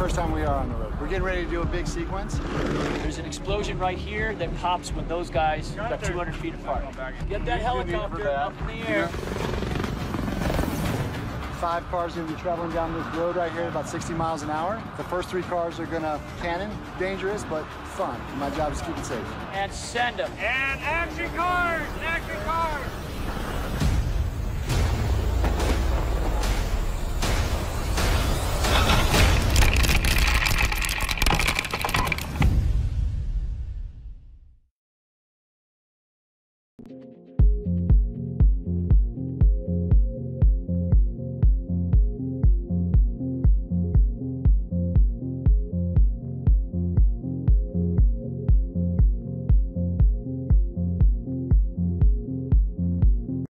first time we are on the road. We're getting ready to do a big sequence. There's an explosion right here that pops when those guys are 200 feet apart. Get that helicopter up in the air. 5 cars are going to be traveling down this road right here at about 60 miles an hour. The first 3 cars are going to cannon. Dangerous, but fun. My job is to keep it safe. And send them. And action cars! Action cars!